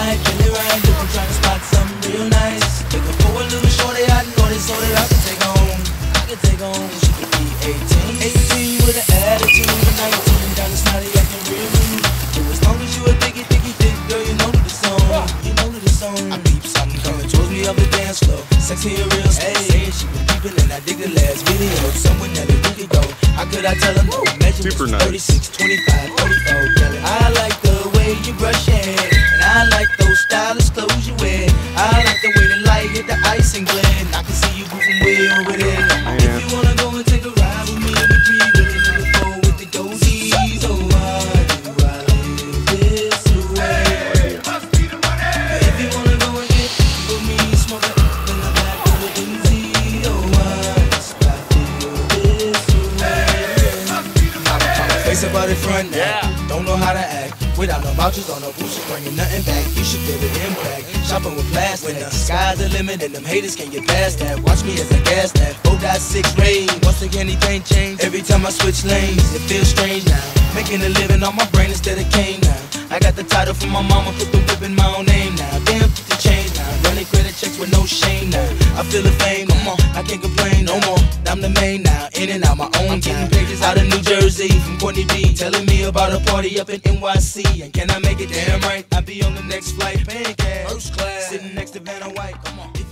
right, kill it right. If I'm trying to spot something real nice, looking for a little shorty I know this so that I can take home. I can take home. She could be 18 with an attitude, and 19 down the snotty acting real rude. So as long as you a diggy thick, girl, you know the song. You know the song. I peep something coming towards me off the dance floor. Sexy and real, saying she was peeping, and I dig the last video. Someone that we could go. How could I tell her no? Measurements 36, 25, 34. I like the way you brush your hair, and I like those stylish clothes you wear. I like the way the light hit the ice and glint. I can see you moving way over there. If you wanna go and take a ride with me, let me be with it. Number 4 with the goatees. Oh, why do I live this way? If you wanna go and get with me, smoke it in the back of the Uzi. Oh, why must I feel this way? Face about it front now. Don't know how to act. Without no vouchers on no boosters, bringing nothing back. You should feel the impact. Shopping with plastic. When the sky's the limit and them haters can't get past that. Watch me as I gas that. 4.6 rain. Once again, anything change. Every time I switch lanes, it feels strange now. Making a living on my brain instead of cane now. I got the title from my mama, put the whip in my own name now. Damn, put the change now. Running credit checks with no shame now. I feel the fame, come on, I can't complain no more. I'm the main now, in and out my own. I'm getting pages out of New Jersey from Courtney B, telling me about a party up in NYC. And can I make it damn right? I'll be on the next flight, paying cash, first class, sitting next to Vanna White. Come on.